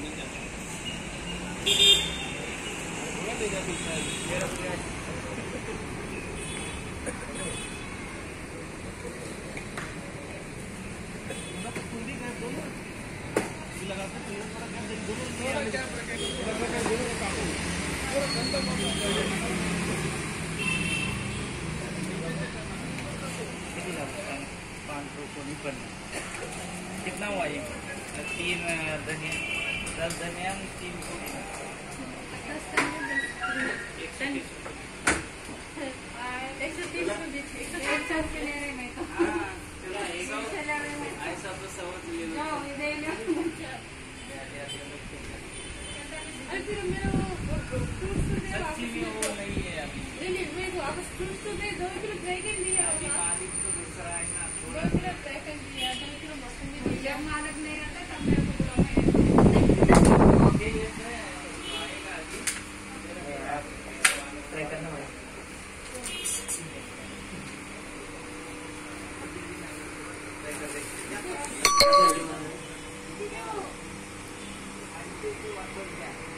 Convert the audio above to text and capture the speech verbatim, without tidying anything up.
कितना हुआ ये? तीन धनिया, दस धनिया, तीन ऐसा तो समझ लिया। सच्ची में वो नहीं है अभी। नहीं मैं तो आप फ्रूट तो दे दो किलो पैकेट दिया। अभी मालिक तो दूसरा है ना। दो किलो पैकेट दिया, दो किलो मौसमी दिया। जब मालिक नहीं रहता तब मेरे को बुलाओ। ये ये आएगा अभी। आप ट्राई करना भाई। ट्राई कर देखिए।